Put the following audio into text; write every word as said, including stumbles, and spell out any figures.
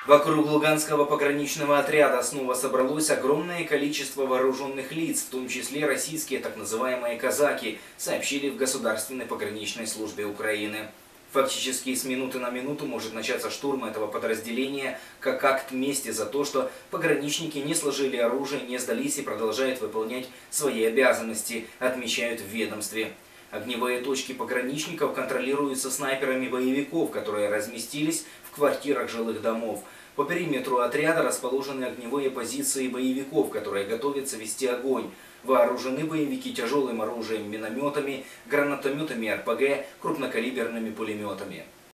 Вокруг Луганского пограничного отряда снова собралось огромное количество вооруженных лиц, в том числе российские так называемые казаки, сообщили в Государственной пограничной службе Украины. Фактически с минуты на минуту может начаться штурм этого подразделения как акт мести за то, что пограничники не сложили оружие, не сдались и продолжают выполнять свои обязанности, отмечают в ведомстве. Огневые точки пограничников контролируются снайперами боевиков, которые разместились в квартирах жилых домов. По периметру отряда расположены огневые позиции боевиков, которые готовятся вести огонь. Вооружены боевики тяжелым оружием, минометами, гранатометами эр пэ гэ, крупнокалиберными пулеметами.